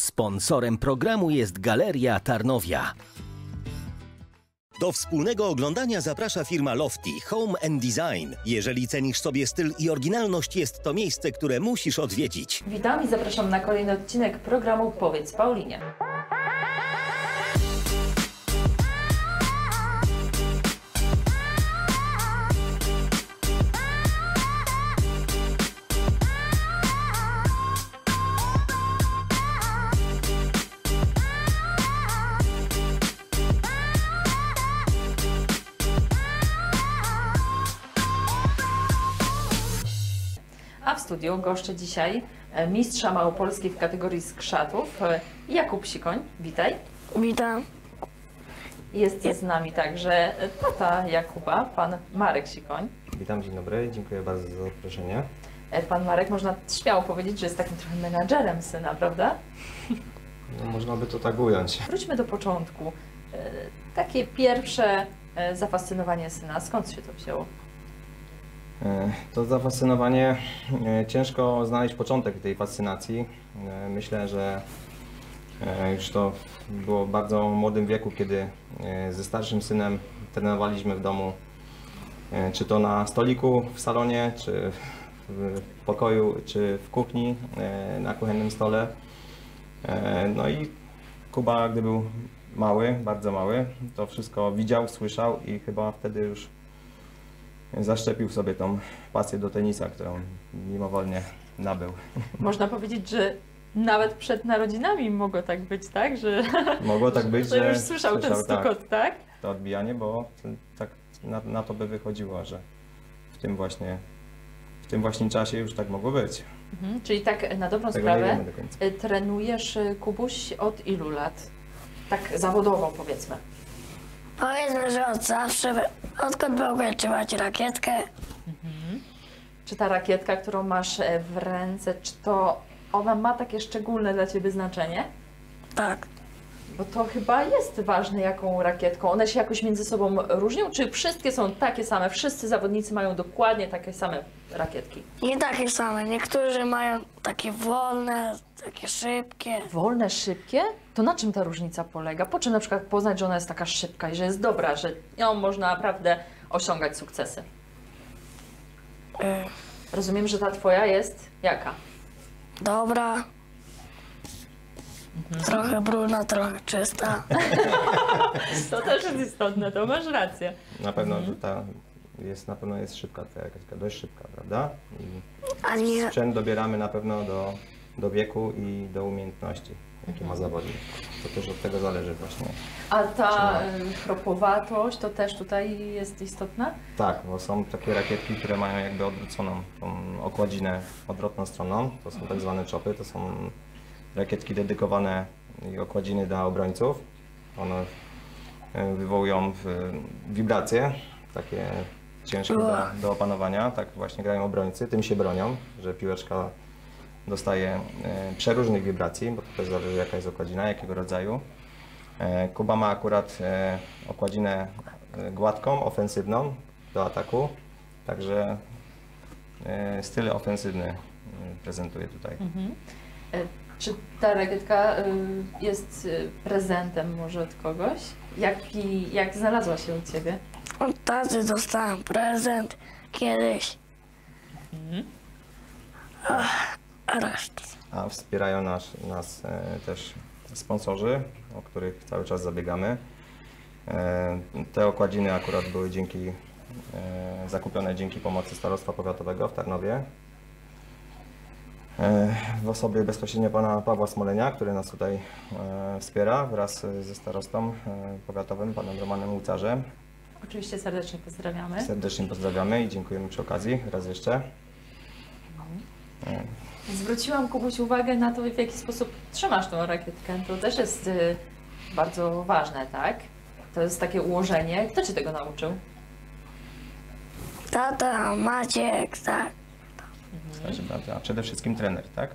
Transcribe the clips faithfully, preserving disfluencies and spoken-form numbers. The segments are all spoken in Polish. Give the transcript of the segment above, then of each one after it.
Sponsorem programu jest Galeria Tarnowia. Do wspólnego oglądania zaprasza firma Lofty Home and Design. Jeżeli cenisz sobie styl i oryginalność, jest to miejsce, które musisz odwiedzić. Witam i zapraszam na kolejny odcinek programu Powiedz Paulinie. A w studiu goszczę dzisiaj mistrza Małopolski w kategorii skrzatów, Jakub Sikoń. Witaj. Witam. Jest z nami także tata Jakuba, pan Marek Sikoń. Witam, dzień dobry, dziękuję bardzo za zaproszenie. Pan Marek, można śmiało powiedzieć, że jest takim trochę menadżerem syna, prawda? No, można by to tak ująć. Wróćmy do początku. Takie pierwsze zafascynowanie syna, skąd się to wzięło? To zafascynowanie, ciężko znaleźć początek tej fascynacji. Myślę, że już to było w bardzo młodym wieku, kiedy ze starszym synem trenowaliśmy w domu, czy to na stoliku w salonie, czy w pokoju, czy w kuchni, na kuchennym stole. No i Kuba, gdy był mały, bardzo mały, to wszystko widział, słyszał i chyba wtedy już zaszczepił sobie tą pasję do tenisa, którą mimowolnie nabył. Można powiedzieć, że nawet przed narodzinami mogło tak być, tak? Że mogło tak być, że że już słyszał, słyszał ten stukot, tak? tak? To odbijanie, bo tak na, na to by wychodziło, że w tym właśnie w tym właśnie czasie już tak mogło być. Mhm, czyli tak na dobrą Tego sprawę trenujesz, Kubuś, od ilu lat? Tak zawodowo, powiedzmy. Powiedzmy, że od zawsze, odkąd mogłem trzymać rakietkę. Mhm. Czy ta rakietka, którą masz w ręce, czy to ona ma takie szczególne dla Ciebie znaczenie? Tak. Bo to chyba jest ważne, jaką rakietką. One się jakoś między sobą różnią, czy wszystkie są takie same? Wszyscy zawodnicy mają dokładnie takie same rakietki? Nie takie same. Niektórzy mają takie wolne, takie szybkie. Wolne, szybkie? To na czym ta różnica polega? Po czym na przykład poznać, że ona jest taka szybka i że jest dobra, że ją można naprawdę osiągać sukcesy? Y Rozumiem, że ta Twoja jest jaka? Dobra. Mhm. Trochę brudna, trochę czysta. To też jest istotne, to masz rację. Na pewno, mhm. że ta jest, na pewno jest szybka, ta jakaś dość szybka, prawda? I A nie... sprzęt dobieramy na pewno do, do wieku i do umiejętności, jakie mhm. ma zawodnik. To też od tego zależy właśnie. A ta chropowatość to też tutaj jest istotna? Tak, bo są takie rakietki, które mają jakby odwróconą tą okładzinę odwrotną stroną. To są tak zwane czopy, to są rakietki dedykowane i okładziny dla obrońców. One wywołują wibracje, takie ciężkie do, do opanowania. Tak właśnie grają obrońcy, tym się bronią, że piłeczka dostaje przeróżnych wibracji, bo to też zależy, jaka jest okładzina, jakiego rodzaju. Kuba ma akurat okładzinę gładką, ofensywną do ataku, także styl ofensywny prezentuje tutaj. Mhm. Czy ta rakietka jest prezentem może od kogoś? Jak, i, jak znalazła się u Ciebie? Od taty dostałem prezent kiedyś. Mhm. A, a resztę. A wspierają nas, nas e, też sponsorzy, o których cały czas zabiegamy. E, te okładziny akurat były dzięki, e, zakupione dzięki pomocy Starostwa Powiatowego w Tarnowie. W osobie bezpośrednio pana Pawła Smolenia, który nas tutaj e, wspiera wraz ze starostą e, powiatowym, panem Romanem Łucarzem. Oczywiście serdecznie pozdrawiamy. Serdecznie pozdrawiamy i dziękujemy przy okazji raz jeszcze. Mhm. E. Zwróciłam, Kubuś, uwagę na to, w jaki sposób trzymasz tą rakietkę. To też jest y, bardzo ważne, tak? To jest takie ułożenie. Kto Cię tego nauczył? Tata, Maciek, tak. Mhm. A przede wszystkim trener, tak?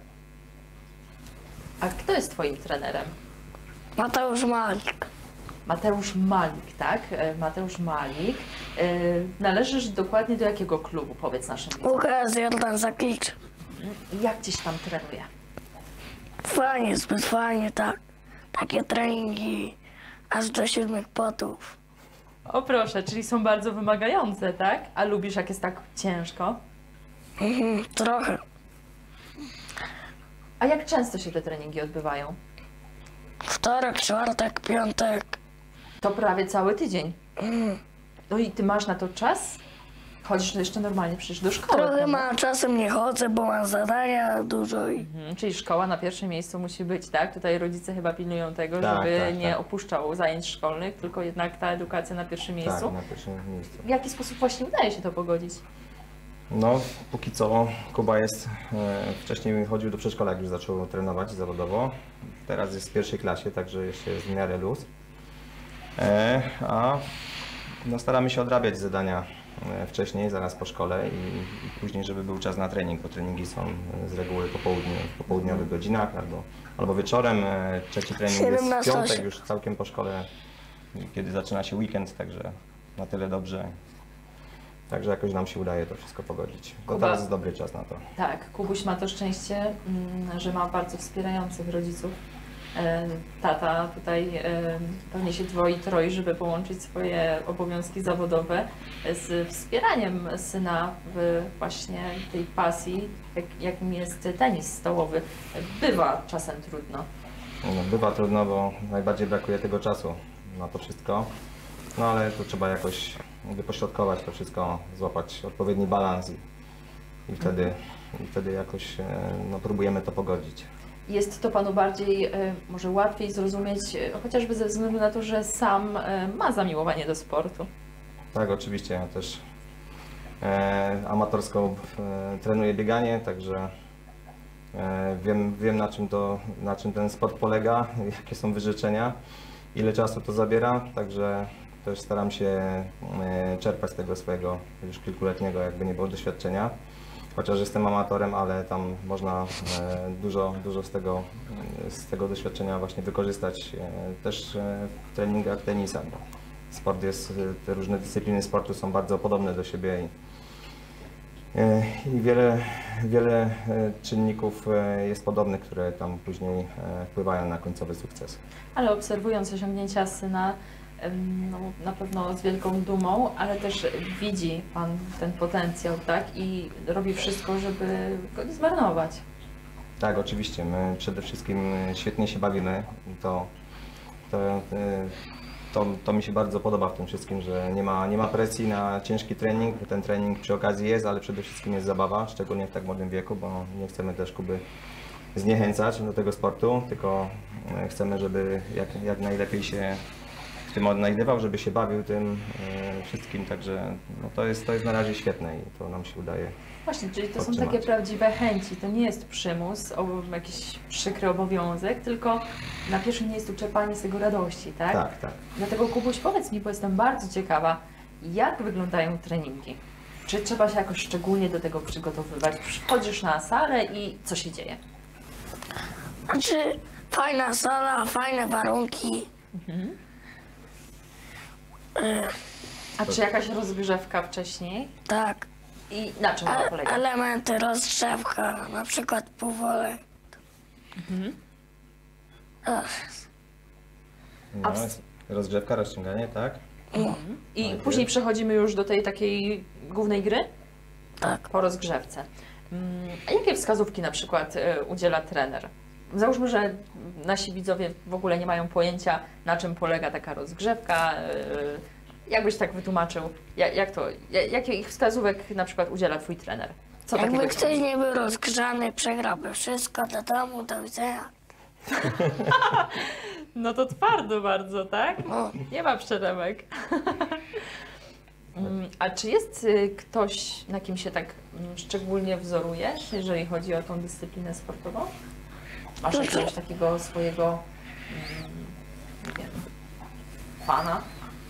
A kto jest Twoim trenerem? Mateusz Malik. Mateusz Malik, tak? Mateusz Malik. Należysz dokładnie do jakiego klubu, powiedz naszym widzom? U K S Jordan Zaklicz. Jak Ciś tam trenuje? Fajnie, zbyt fajnie, tak. Takie treningi aż do siódmych potów. O proszę, czyli są bardzo wymagające, tak? A lubisz, jak jest tak ciężko? Mhm, trochę. A jak często się te treningi odbywają? Wtorek, czwartek, piątek. To prawie cały tydzień. Mhm. No i ty masz na to czas? Chodzisz jeszcze normalnie przecież do szkoły. Trochę prawda? ma, czasem nie chodzę, bo mam zadania dużo i Mhm, czyli szkoła na pierwszym miejscu musi być, tak? Tutaj rodzice chyba pilnują tego, Tak, żeby tak, nie tak. opuszczał zajęć szkolnych, tylko jednak ta edukacja na pierwszym miejscu. Tak, na pierwszym miejscu. W jaki sposób właśnie udaje się to pogodzić? No, póki co Kuba jest, e, wcześniej chodził do przedszkola, jak już zaczął trenować zawodowo. Teraz jest w pierwszej klasie, także jeszcze jest w miarę luz. E, a no, staramy się odrabiać zadania e, wcześniej, zaraz po szkole i, i później, żeby był czas na trening, bo treningi są e, z reguły po południu, w popołudniowych godzinach albo, albo wieczorem. E, trzeci trening jest w siedemnaście piątek, już całkiem po szkole, kiedy zaczyna się weekend, także na tyle dobrze. Także jakoś nam się udaje to wszystko pogodzić. To Kuba. teraz jest dobry czas na to. Tak, Kubuś ma to szczęście, mm, że ma bardzo wspierających rodziców. E, Tata tutaj e, pewnie się dwoi, troi, żeby połączyć swoje obowiązki zawodowe z wspieraniem syna w właśnie tej pasji, jak, jakim jest tenis stołowy. Bywa czasem trudno. No, bywa trudno, bo najbardziej brakuje tego czasu na to wszystko. No ale tu trzeba jakoś jakby pośrodkować to wszystko, złapać odpowiedni balans i, i, wtedy, i wtedy jakoś e, no, próbujemy to pogodzić. Jest to Panu bardziej, e, może łatwiej zrozumieć, e, chociażby ze względu na to, że sam e, ma zamiłowanie do sportu. Tak, oczywiście, ja też e, amatorsko e, trenuję bieganie, także e, wiem, wiem na, czym to, na czym ten sport polega, jakie są wyrzeczenia, ile czasu to zabiera, także też staram się e, czerpać z tego swojego już kilkuletniego, jakby nie było, doświadczenia. Chociaż jestem amatorem, ale tam można e, dużo, dużo z tego, z tego doświadczenia właśnie wykorzystać e, też e, w treningach tenisa. Bo sport jest, te różne dyscypliny sportu są bardzo podobne do siebie i, e, i wiele, wiele e, czynników e, jest podobnych, które tam później e, wpływają na końcowy sukces. Ale obserwując osiągnięcia syna, em, no, na pewno z wielką dumą, ale też widzi Pan ten potencjał, tak? I robi wszystko, żeby go nie zmarnować. Tak, oczywiście. My przede wszystkim świetnie się bawimy. To, to, e, to, to mi się bardzo podoba w tym wszystkim, że nie ma, nie ma presji na ciężki trening. Ten trening przy okazji jest, ale przede wszystkim jest zabawa, szczególnie w tak młodym wieku, bo nie chcemy też Kuby zniechęcać do tego sportu, tylko e, chcemy, żeby jak, jak najlepiej się w tym odnajdywał, żeby się bawił tym e, wszystkim, także no to, jest, to jest na razie świetne i to nam się udaje. Właśnie, czyli to są Podtrzymać. takie prawdziwe chęci, to nie jest przymus, o, jakiś przykry obowiązek, tylko na pierwszym miejscu czerpanie z tego radości, tak? Tak, tak. Dlatego Kubuś, powiedz mi, bo jestem bardzo ciekawa, jak wyglądają treningi? Czy trzeba się jakoś szczególnie do tego przygotowywać? Wchodzisz na salę i co się dzieje? Znaczy, fajna sala, fajne warunki. A czy jakaś rozgrzewka wcześniej? Tak. I na czym ona E- polega? elementy, rozgrzewka, na przykład półwolek. Ach, No, A jest rozgrzewka, rozciąganie, tak? I najpierw. później przechodzimy już do tej takiej głównej gry? tak. Po rozgrzewce. Mm, A jakie wskazówki na przykład e, udziela trener? Załóżmy, że nasi widzowie w ogóle nie mają pojęcia, na czym polega taka rozgrzewka. e, Jakbyś tak wytłumaczył, jak, jak to, ja- jakich wskazówek na przykład udziela Twój trener? Co Jakby takiego ktoś nie był rozgrzany, przegrałby wszystko, do domu, do widzenia. No to twardo bardzo, tak? No, Nie ma przeremek. Mm, A czy jest y, ktoś, na kim się tak mm, szczególnie wzorujesz, jeżeli chodzi o tą dyscyplinę sportową? Masz Dużo. jakiegoś takiego swojego mm, nie wiem, pana?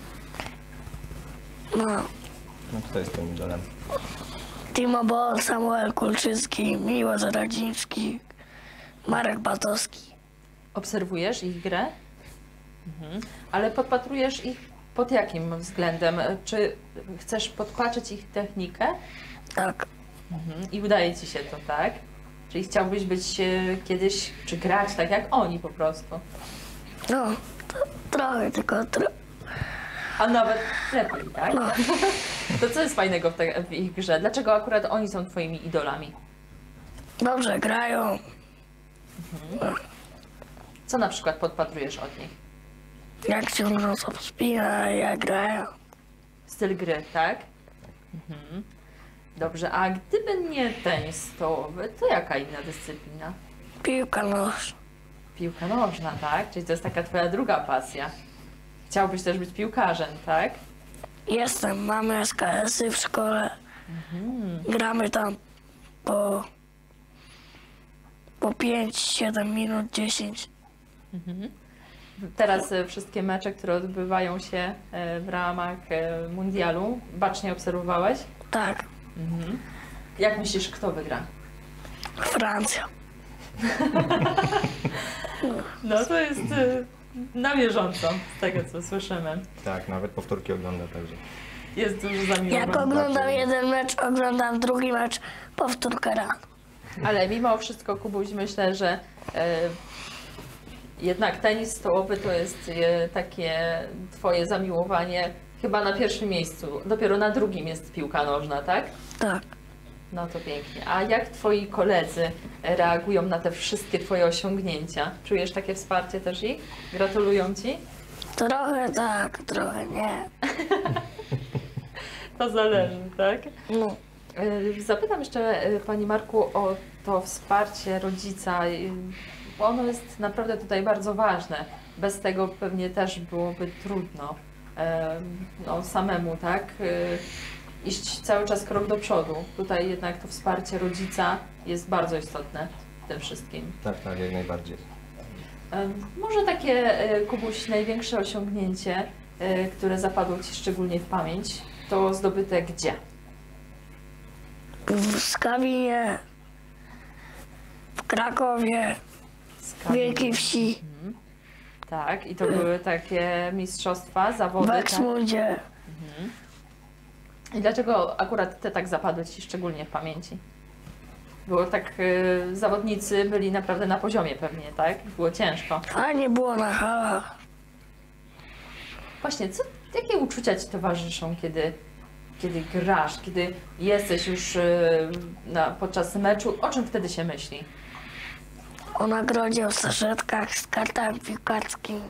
no. No kto jest tym idolem? Timo Boll, Samuel Kulczycki, Miłosz Radziński, Marek Batowski. Obserwujesz ich grę? Mhm. Ale podpatrujesz ich pod jakim względem? Czy chcesz podpatrzeć ich technikę? Tak. Mhm. I udaje Ci się to, tak? Czyli chciałbyś być e, kiedyś, czy grać tak jak oni po prostu. No, to, trochę, tylko trochę. A nawet lepiej, tak? No. To co jest fajnego w, te, w ich grze? Dlaczego akurat oni są twoimi idolami? Dobrze grają. Co na przykład podpatrujesz od nich? Jak ciągną sobie spina, jak grają. Styl gry, tak? Mhm. Dobrze, a gdyby nie tenis stołowy, to jaka inna dyscyplina? Piłka nożna. Piłka nożna, tak? Czyli to jest taka twoja druga pasja. Chciałbyś też być piłkarzem, tak? Jestem, mamy S K S-y w szkole. Gramy tam po, po pięć, siedem minut, dziesięć. Teraz e, wszystkie mecze, które odbywają się e, w ramach e, mundialu, bacznie obserwowałeś? Tak, Jak myślisz, kto wygra? Francja. No to jest e, na bieżąco, z tego co słyszymy. Tak, nawet powtórki ogląda także. Jest dużo zamiłowania. Jak oglądam Znaczy- jeden mecz, oglądam drugi mecz, powtórkę rano. Ale mimo wszystko, Kubuś, myślę, że e, jednak tenis stołowy to jest e, takie twoje zamiłowanie chyba na pierwszym miejscu. Dopiero na drugim jest piłka nożna, tak? Tak, No to pięknie. A jak twoi koledzy reagują na te wszystkie twoje osiągnięcia? Czujesz takie wsparcie też ich? Gratulują ci? trochę tak, trochę nie. To zależy, tak? No, E, Zapytam jeszcze e, Pani Marku o to wsparcie rodzica. E, bo Ono jest naprawdę tutaj bardzo ważne. Bez tego pewnie też byłoby trudno e, no, samemu, tak? E, Iść cały czas krok do przodu. Tutaj jednak to wsparcie rodzica jest bardzo istotne w tym wszystkim. Tak, tak, jak najbardziej. E, Może takie, e, Kubuś, największe osiągnięcie, e, które zapadło Ci szczególnie w pamięć, to zdobyte gdzie? w Skawinie, w Krakowie, w Wielkiej Wsi, Tak, i to były takie mistrzostwa, zawody. w Tak? Eksmundzie. I dlaczego akurat te tak zapadły Ci szczególnie w pamięci? Było tak, y, zawodnicy byli naprawdę na poziomie pewnie, tak? Było ciężko. Fajnie było na halach. Właśnie, co, jakie uczucia Ci towarzyszą, kiedy, kiedy grasz, kiedy jesteś już y, na, podczas meczu? O czym wtedy się myśli? O nagrodzie, o saszetkach z kartami piłkarskimi.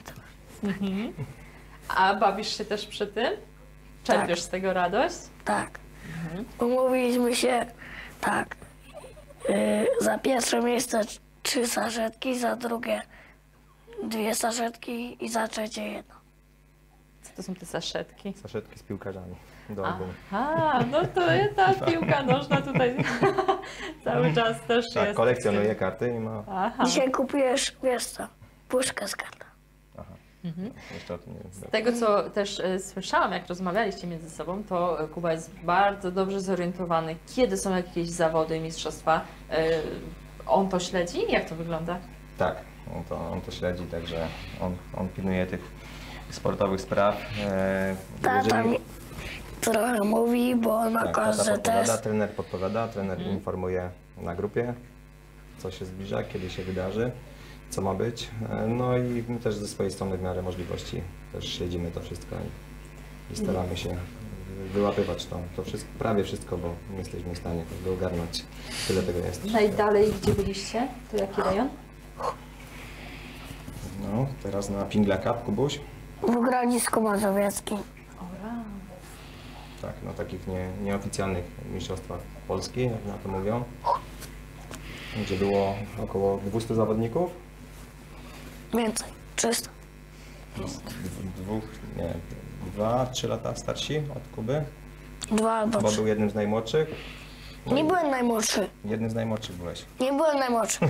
A bawisz się też przy tym? Czerpiesz z tego radość? Tak. Umówiliśmy się, tak, y, za pierwsze miejsce trzy saszetki, za drugie dwie saszetki i za trzecie jedno. Co to są te saszetki? Saszetki z piłkarzami do albumu. Aha, no to ta piłka nożna tutaj cały czas też Tak, jest. kolekcjonuje karty i ma... Aha. Dzisiaj kupujesz, wiesz co, puszkę z kartą. Aha, jeszcze o tym nie wiem. Z tego, co też e, słyszałam, jak rozmawialiście między sobą, to e, Kuba jest bardzo dobrze zorientowany, kiedy są jakieś zawody i mistrzostwa. E, on to śledzi? Jak to wygląda? Tak, on to, on to śledzi, także on, on pilnuje tych sportowych spraw. E, Tata jeżeli- mi trochę mówi, bo na tak, tata każdy podpowiada, test. trener podpowiada, trener informuje na grupie, co się zbliża, kiedy się wydarzy, co ma być. E, No i my też ze swojej strony w miarę możliwości też śledzimy to wszystko i, i staramy się wyłapywać to, to wszystko, prawie wszystko, bo nie jesteśmy w stanie tego ogarnąć. Tyle tego jest. Najdalej, gdzie byliście? To jaki rejon? No, teraz na Pingla Cup, Kubuś. W Grodzisku Mazowieckim. Ora. Tak, na takich nie, nieoficjalnych mistrzostwach Polski, jak na to mówią, gdzie było około dwieście zawodników, Więcej, trzysta. d- dwóch, nie, dwa, trzy lata starsi od Kuby, Dwa albo bo trzy. był jednym z najmłodszych. No Nie i byłem najmłodszy. jednym z najmłodszych byłeś. Nie byłem najmłodszy.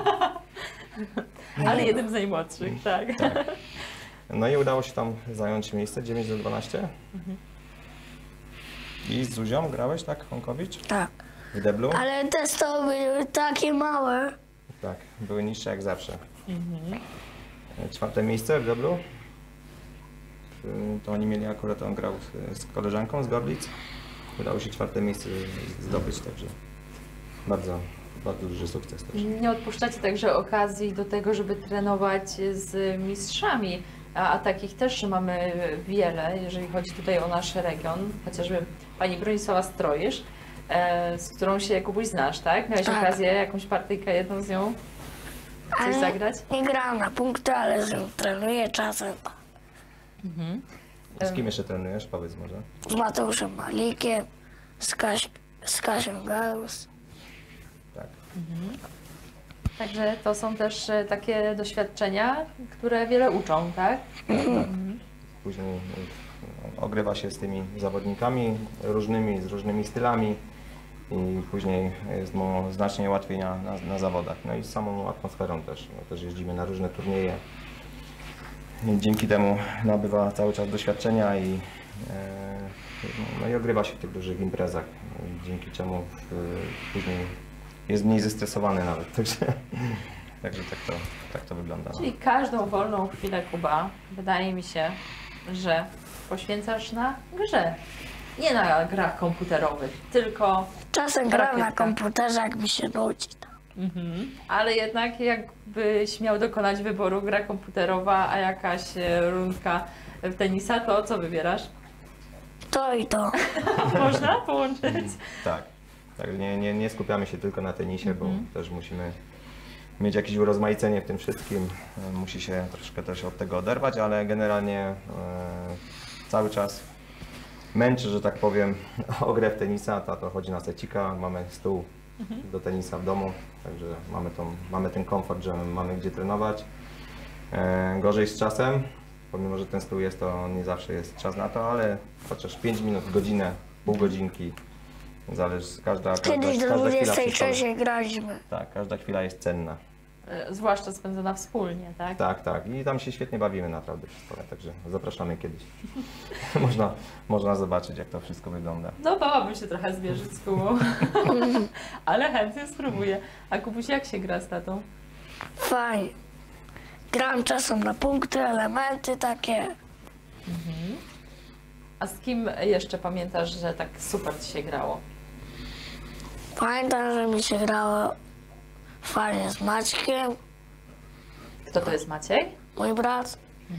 Ale jednym z najmłodszych, tak. No i udało się tam zająć miejsce dziewięć do dwunastu. I z Zuzią grałeś, tak, Honkowicz? Tak. W deblu? Ale te stoły były takie małe. Tak, były niższe jak zawsze. Czwarte miejsce w deblu. To oni mieli akurat, on grał z, z koleżanką z Gorlic. Udało się czwarte miejsce zdobyć, także bardzo, bardzo duży sukces też. Nie odpuszczacie także okazji do tego, żeby trenować z mistrzami, a, a takich też mamy wiele, jeżeli chodzi tutaj o nasz region, chociażby pani Bronisława Stroisz, e, z którą się, Kubuś, znasz, tak? Miałeś Tak. okazję jakąś partyjkę jedną z nią coś Ale zagrać? nie gram na punkty, ale z nią trenuję czasem. Z kim jeszcze trenujesz? Powiedz może. Z Mateuszem Malikiem, z, Kaś, z Kasią Gałus. Tak. Także to są też e, takie doświadczenia, które wiele uczą, tak? Później y, ogrywa się z tymi zawodnikami różnymi, z różnymi stylami i później jest mu znacznie łatwiej na, na, na zawodach. No i z samą atmosferą też. No, też jeździmy na różne turnieje. I dzięki temu nabywa cały czas doświadczenia i, e, no i ogrywa się w tych dużych imprezach, dzięki czemu y, później jest mniej zestresowany nawet. Także, także tak, to, tak to wygląda. Czyli każdą wolną chwilę, Kuba, wydaje mi się, że poświęcasz na grze. Nie na grach komputerowych, tylko, Czasem gram na Rakietka. komputerze, jak mi się nudzi. ale jednak jakbyś miał dokonać wyboru gra komputerowa, a jakaś e, rundka w tenisa, to co wybierasz? To i to. Można połączyć? Tak, tak nie, nie, nie skupiamy się tylko na tenisie, bo też musimy mieć jakieś urozmaicenie w tym wszystkim. E, Musi się troszkę też od tego oderwać, ale generalnie e, cały czas męczy, że tak powiem, o grę w tenisa. Tato chodzi na secika, mamy stół do tenisa w domu, także mamy, tą, mamy ten komfort, że mamy gdzie trenować. E, gorzej z czasem, pomimo że ten stół jest, to nie zawsze jest czas na to, ale chociaż pięć minut, godzinę, pół godzinki, zależy, każda, każda, Kiedyś do każda chwila dwudziestej przy stole. trzeciej graliśmy. Tak, każda chwila jest cenna. E, Zwłaszcza spędzona wspólnie, tak? Tak, tak. I tam się świetnie bawimy naprawdę przy stole, także zapraszamy kiedyś. można, można zobaczyć, jak to wszystko wygląda. No bałabym się trochę zmierzyć z Kubą, ale chętnie spróbuję. A Kubuś, jak się gra z tatą? Fajnie. Gram czasem na punkty, elementy takie. A z kim jeszcze pamiętasz, że tak super ci się grało? Pamiętam, że mi się grało fajnie z Maćkiem, Kto to jest Maciej? mój brat.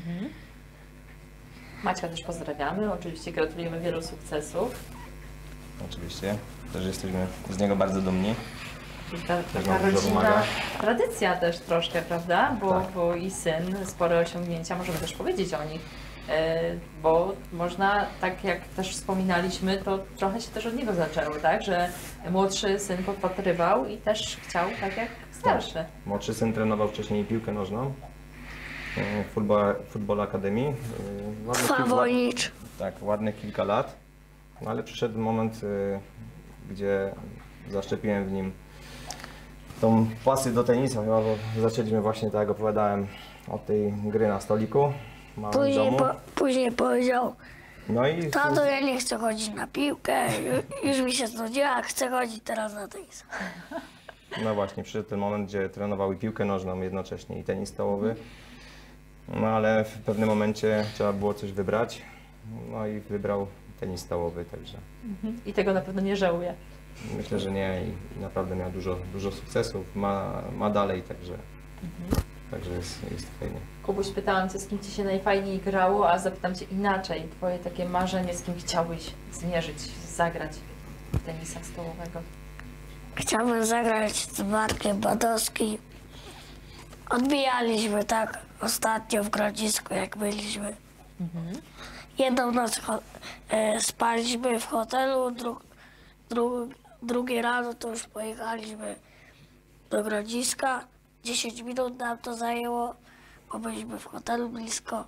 Maćka też pozdrawiamy, oczywiście gratulujemy wielu sukcesów. Oczywiście. Też jesteśmy z niego bardzo dumni. I ta, Też taka nam dużo rodzinna pomaga. tradycja też troszkę, prawda? Bo, Tak. bo i syn, spore osiągnięcia, możemy też powiedzieć o nich. E, Bo można, tak jak też wspominaliśmy, to trochę się też od niego zaczęło, tak? Że młodszy syn podpatrywał i też chciał tak jak starszy. Młodszy syn trenował wcześniej piłkę nożną w Football, Football Academy. E, ładnych kilka- Fawonicz. Tak, ładnych kilka lat, no ale przyszedł moment, y, gdzie zaszczepiłem w nim tą pasję do tenisa, chyba, bo zaczęliśmy właśnie, tak jak opowiadałem, od tej gry na stoliku małym w Później, domu. po, później powiedział, No i tato, ja nie chcę chodzić na piłkę, ju- już mi się znudziła, chcę chodzić teraz na tenis. no właśnie, przyszedł ten moment, gdzie trenował i piłkę nożną jednocześnie i tenis stołowy. No ale w pewnym momencie trzeba było coś wybrać, no i wybrał tenis stołowy, także I tego na pewno nie żałuję. myślę, że nie i naprawdę miał dużo, dużo sukcesów, ma, ma dalej, także, także jest, jest fajnie. Kubuś, pytałam Cię, z kim Ci się najfajniej grało, a zapytam Cię inaczej. Twoje takie marzenie, z kim chciałbyś zmierzyć, zagrać tenisa stołowego? Chciałbym zagrać z Markiem Badowskim. Odbijaliśmy tak ostatnio w Grodzisku, jak byliśmy. Jedną noc cho- e, spaliśmy w hotelu, dru- dru- drugie rano to już pojechaliśmy do Grodziska. dziesięć minut nam to zajęło, bo byliśmy w hotelu blisko.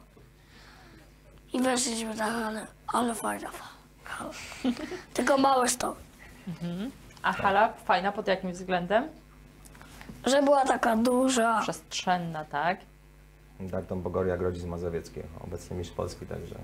I weszliśmy na halę, ale fajna hala. Tylko małe stoły. A hala fajna pod jakim względem? Że była taka duża. Przestrzenna, tak? Dalton Bogoria, Grodzisk Mazowiecki, obecnie mistrz Polski, także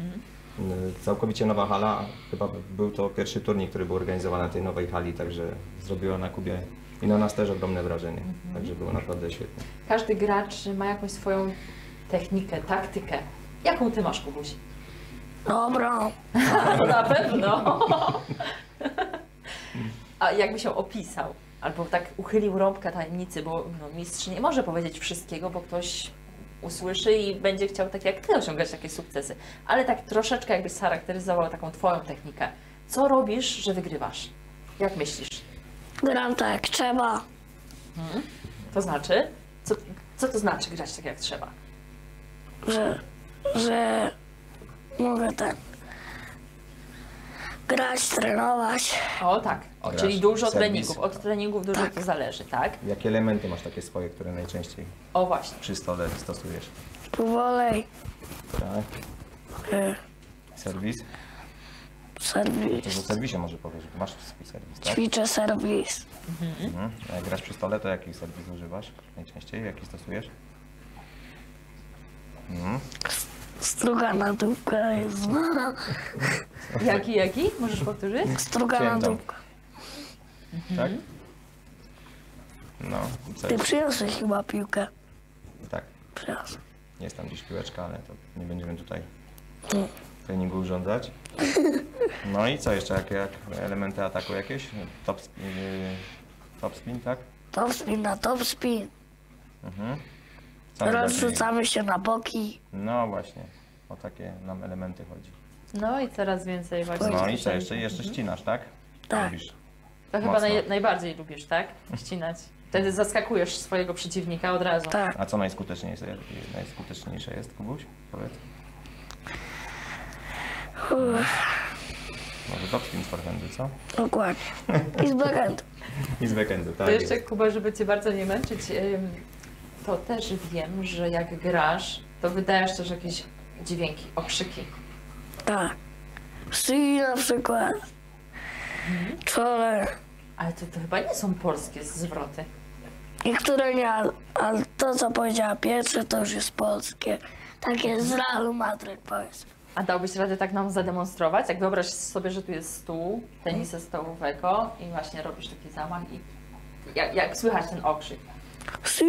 y, całkowicie nowa hala. Chyba był to pierwszy turniej, który był organizowany na tej nowej hali, także zrobiło na Kubie i na nas też ogromne wrażenie, także było naprawdę świetnie. Każdy gracz ma jakąś swoją technikę, taktykę. Jaką Ty masz, Kubuś? Dobra. Na pewno. A jakby się opisał? albo tak uchylił rąbka tajemnicy, bo no, mistrz nie może powiedzieć wszystkiego, bo ktoś usłyszy i będzie chciał tak jak Ty osiągać takie sukcesy. Ale tak troszeczkę jakbyś scharakteryzował taką Twoją technikę. Co robisz, że wygrywasz? Jak myślisz? Gram tak jak trzeba. Hmm? To znaczy? Co, co to znaczy grać tak jak trzeba? Że, że mogę tak grać, trenować. O tak, o, Grasz czyli dużo serwis. treningów. Od treningów dużo Tak. to zależy, tak? Jakie elementy masz takie swoje, które najczęściej O właśnie. przy stole stosujesz? Półwolej, Tak? y, Serwis? To serwis, o serwisie może powiesz, masz swój serwis, tak? ćwiczę serwis. Mhm. A jak grasz przy stole, to jaki serwis używasz najczęściej? Jaki stosujesz? Mhm. Strugana dupka jest znana. Jaki, jaki? Możesz powtórzyć? Strugana Ciętą. dupka. Tak? No, i co Ty jeszcze? przyniosłeś chyba piłkę. Tak, Przyniosłem. jest tam gdzieś piłeczka, ale to nie będziemy tutaj Mm. treningu urządzać. No i co jeszcze? Jakie jak elementy ataku jakieś? Top, sp- yy, top spin, tak? Top spin na top spin. Mhm. Co najbardziej- Rozrzucamy się na boki. No właśnie, o takie nam elementy chodzi. No i coraz więcej właśnie. No i co słyszeli. jeszcze? Jeszcze ścinasz, tak? Tak. Lubisz. To chyba Mocno. naj, najbardziej lubisz, tak? Ścinać. Wtedy zaskakujesz swojego przeciwnika od razu. Tak. A co najskuteczniejsze, najskuteczniejsze jest, Kubuś? Powiedz. Uff, Może top spin z forehandu, co? dokładnie. I z backhandu. I z backendu, tak To jeszcze, jest. Kuba, żeby Cię bardzo nie męczyć, ym, to też wiem, że jak grasz, to wydajesz też jakieś dźwięki, okrzyki. Tak. Psy na przykład. Czole. Ale to, to chyba nie są polskie zwroty. Niektóre nie, ale ale to co powiedziała pierwsze to już jest polskie. Takie z Realu Madryt powiedzmy. A dałbyś radę tak nam zademonstrować? Jak wyobraź sobie, że tu jest stół tenisa stołowego i właśnie robisz taki zamach i jak, jak słychać ten okrzyk? Psy.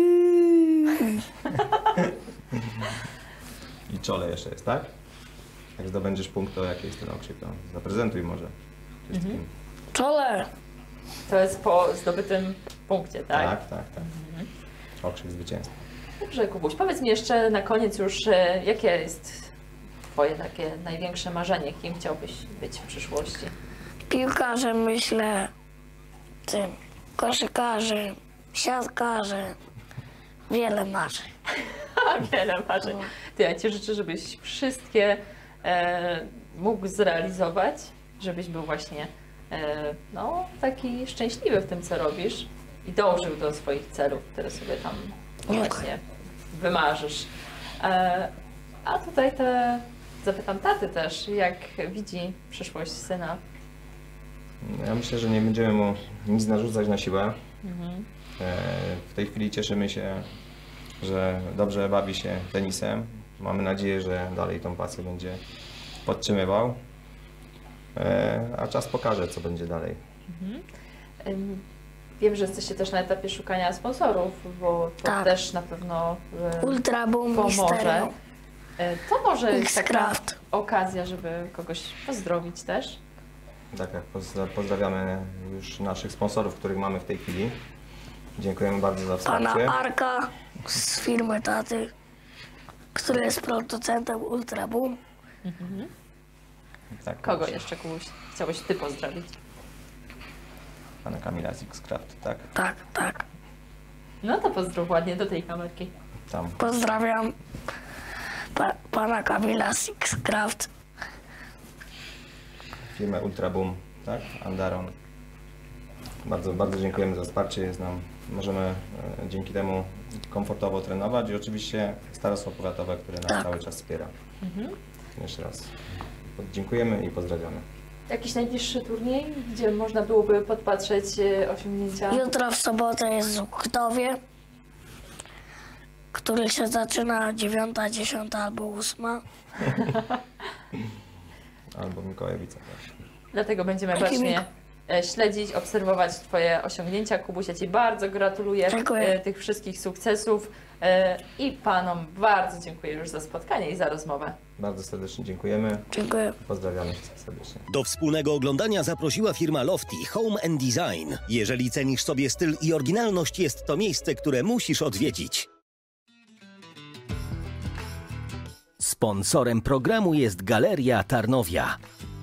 I czole jeszcze jest, tak? Jak zdobędziesz punkt, to jaki jest ten okrzyk, to zaprezentuj może wszystkim. Czole. To jest po zdobytym punkcie, tak? Tak, tak, tak. Okrzyk zwycięstwa. Dobrze, Kubuś, powiedz mi jeszcze na koniec już, e, jakie jest Twoje takie największe marzenie, kim chciałbyś być w przyszłości? Piłkarzem myślę. Tym. Koszykarzem. Siatkarzem. Wiele marzeń. Wiele marzeń. To ja Ci życzę, żebyś wszystkie e, mógł zrealizować, żebyś był właśnie e, no, taki szczęśliwy w tym, co robisz i dążył do swoich celów, które sobie tam Dziękuję. właśnie wymarzysz. E, a tutaj te, zapytam taty też, jak widzi przyszłość syna. No, ja myślę, że nie będziemy mu nic narzucać na siłę. Mhm. E, W tej chwili cieszymy się, że dobrze bawi się tenisem. Mamy nadzieję, że dalej tą pasję będzie podtrzymywał. E, A czas pokaże, co będzie dalej. Ym, Wiem, że jesteście też na etapie szukania sponsorów, bo to Tak. też na pewno e, Ultra Boom pomoże. Misterio. E, To może jest taka X-Craft. okazja, żeby kogoś pozdrowić też. Tak jak pozdra- pozdrawiamy już naszych sponsorów, których mamy w tej chwili. Dziękujemy bardzo za Pana wsparcie. Arka z firmy taty, który jest producentem Ultra Boom. Tak, Kogo proszę. jeszcze, Kubuś, chciałbyś Ty pozdrowić? Pana Kamila z X-Craft, tak? Tak, tak. No to pozdrów ładnie do tej kamerki. Tam. Pozdrawiam pa, pana Kamila z X-Craft. Firmę Ultra Boom, tak? Andaron. Bardzo, bardzo dziękujemy za wsparcie. Jest nam, możemy e, dzięki temu komfortowo trenować i oczywiście Starostwo Powiatowe, które nas Tak. cały czas wspiera. Jeszcze raz dziękujemy i pozdrawiamy. Jakiś najbliższy turniej, gdzie można byłoby podpatrzeć e, osiągnięcia? Jutro w sobotę jest w Ktowie, który się zaczyna dziewiąta, dziesiąta albo ósma. Albo Mikołajowice też. Dlatego będziemy Jaki właśnie Miko- e, śledzić, obserwować Twoje osiągnięcia. Kubuś, ja Ci bardzo gratuluję Dziękuję. e, tych wszystkich sukcesów e, i Panom bardzo dziękuję już za spotkanie i za rozmowę. Bardzo serdecznie dziękujemy. Dziękuję. Pozdrawiamy wszystkich serdecznie. Do wspólnego oglądania zaprosiła firma Lofty Home and Design. Jeżeli cenisz sobie styl i oryginalność, jest to miejsce, które musisz odwiedzić. Sponsorem programu jest Galeria Tarnowia.